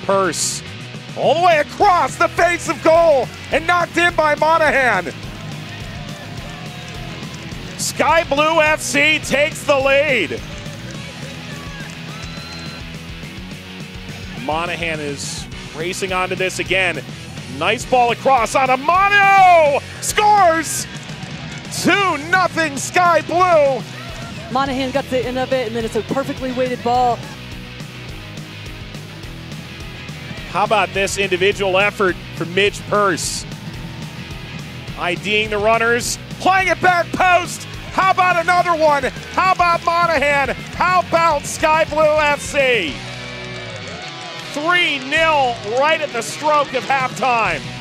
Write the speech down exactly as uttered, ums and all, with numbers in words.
Purse all the way across the face of goal and knocked in by Monaghan. Sky Blue F C takes the lead. Monaghan is racing onto this again. Nice ball across on a Mono! Scores! two nothing Sky Blue. Monaghan got to the end of it, and then it's a perfectly weighted ball. How about this individual effort from Midge Purse? IDing the runners, playing it back post. How about another one? How about Monaghan? How about Sky Blue F C? three nil right at the stroke of halftime.